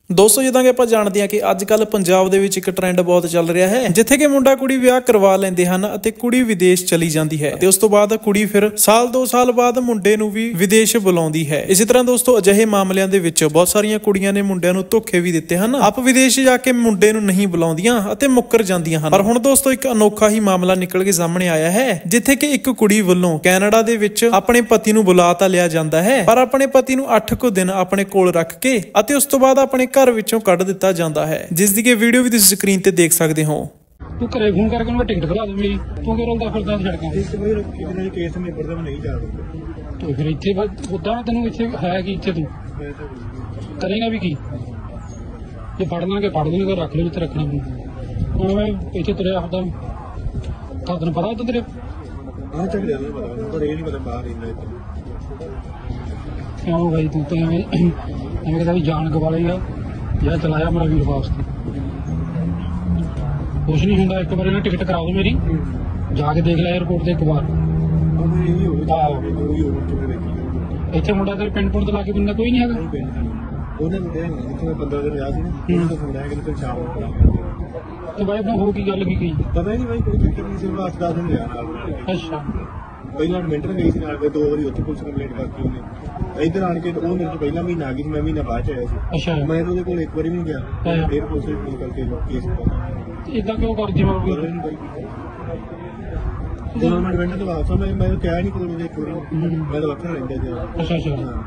दोस्तों जिद्दां कि आपां जाणदे हां कि अजकल पंजाब दे विच इक ट्रेंड बहुत चल रहा है जिथे कि मुंडा कुड़ी विआह करवा लैंदे हन अते कुड़ी विदेश चली जाती है ते उस तो बाद कुड़ी फिर साल 2 साल बाद मुंडे नूं भी विदेश बुलाउंदी है। इसी तरह दोस्तों अजिहे मामलिਆਂ ਦੇ ਵਿੱਚ बहुत सारियां कुड़ियां ने मुंडिਆਂ ਨੂੰ ਧੋਖੇ भी दिते हन। आप विदेश जाके मुंडे ਨੂੰ नहीं बुलाਉਂਦੀਆਂ ਅਤੇ ਮੁੱਕਰ ਜਾਂਦੀਆਂ ਹਨ। पर हुण दोस्तों एक अनोखा ही मामला निकल के सामने आया है जिथे कि एक कुड़ी ਵੱਲੋਂ ਕੈਨੇਡਾ ਦੇ ਵਿੱਚ ਆਪਣੇ ਪਤੀ ਨੂੰ ਬੁਲਾ ਤਾਂ ਲਿਆ ਜਾਂਦਾ ਹੈ पर ਆਪਣੇ ਪਤੀ ਨੂੰ 8 ਕੁ ਦਿਨ ਆਪਣੇ ਕੋਲ ਰੱਖ ਕੇ ਅਤੇ ਉਸ ਤੋਂ ਬਾਅਦ ਆਪਣੇ घर विचों कढ़ दिता जाता है जिसदी कि वीडियो भी तुसीं स्क्रीन ते देख सकते हो। तू घरे फोन करके उन्हें टिकट करा दे मेरी तू क्या रोलदा फिरदा सड़कां ते कितने केस में पड़दा मैं नहीं जा रहा तो फिर इत्थे उदा तैनूं इत्थे है कि इत्थे तू करेगा भी की जे पढ़ना के पढ़ लेंगे रख लो जिथे रखना हुण मैं इत्थे तुरिया फिरदा तां तैनूं पता उधर तेरे हां चल जाना पता पर ये नहीं पता बाहर रहिंदा क्यों भाई तू तो एवें कहता भी जान गवाले आ या चलाया मेरा वीर वापस कुछ नहीं होंगे। एक बार टिकट करा दो मेरी जाके देख लिया एयरपोर्ट से एक बार इतने मुंडा तेरे पिंड पुंड लाके बंदा कोई नहीं है तो भाई अपना हो की गल की पता ही नहीं भाई कोई चक्कर नहीं सिर्फ 8-10 दिन गया। अच्छा ਪਹਿਲਾਂ ਐਡਮਿਟ ਗਈ ਸੀ ਨਾਲ 2 ਵਾਰੀ ਉੱਥੇ ਪੁਲਿਸ ਕੰਪਲੇਂਟ ਕਰਤੀ ਉਹਨੇ ਇੱਧਰ ਆਣ ਕੇ ਉਹ ਮੇਰੇ ਤੋਂ ਪਹਿਲਾਂ ਮਹੀਨਾ ਆ ਗਈ ਸੀ ਮੈਂ ਮਹੀਨਾ ਬਾਅਦ ਚ ਆਇਆ ਸੀ। ਅੱਛਾ ਮੈਂ ਉਹਦੇ ਕੋਲ ਇੱਕ ਵਾਰੀ ਵੀ ਨਹੀਂ ਗਿਆ ਫਿਰ ਪੁਲਿਸ ਨੇ ਫੋਨ ਕਰਕੇ ਕੇਸ ਇਦਾਂ ਕਿਉਂ ਕਰਦੀ ਮੈਂ ਜਦੋਂ ਮੈਂ ਐਡਮਿਟ ਤੋਂ ਵਾਪਸ ਮੈਂ ਕਿਹਾ ਨਹੀਂ ਕੋਲ ਇੱਕ ਵਾਰੀ ਮੈਂ ਤਾਂ ਵੱਖਰਾ ਰਹਿੰਦਾ ਜੀ। ਅੱਛਾ ਅੱਛਾ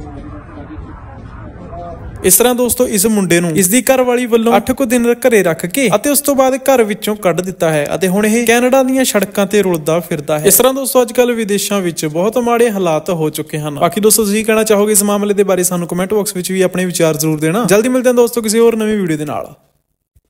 इस तरह दोस्तों इस मुंडे नूं इसदी घरवाली ਵੱਲੋਂ 8 ਕੁ ਦਿਨ ਘਰੇ ਰੱਖ ਕੇ ਅਤੇ ਉਸ ਤੋਂ ਬਾਅਦ ਘਰ ਵਿੱਚੋਂ ਕੱਢ ਦਿੱਤਾ ਹੈ ਅਤੇ ਹੁਣ ਇਹ ਕੈਨੇਡਾ ਦੀਆਂ ਸੜਕਾਂ ਤੇ ਰੁਲਦਾ ਫਿਰਦਾ ਹੈ। ਇਸ ਤਰ੍ਹਾਂ ਦੋਸਤੋ ਅੱਜਕੱਲ ਵਿਦੇਸ਼ਾਂ ਵਿੱਚ ਬਹੁਤ ਮਾੜੇ ਹਾਲਾਤ ਹੋ ਚੁੱਕੇ ਹਨ। ਬਾਕੀ ਦੋਸਤੋ ਤੁਸੀਂ ਕਹਿਣਾ ਚਾਹੋਗੇ ਇਸ ਮਾਮਲੇ ਦੇ ਬਾਰੇ ਸਾਨੂੰ ਕਮੈਂਟ ਬਾਕਸ ਵਿੱਚ ਵੀ ਆਪਣੇ ਵਿਚਾਰ ਜ਼ਰੂਰ ਦੇਣਾ। ਜਲਦੀ ਮਿਲਦੇ ਹਾਂ ਦੋਸਤੋ ਕਿਸੇ ਹੋਰ ਨਵੀਂ ਵੀਡੀਓ ਦੇ ਨਾਲ।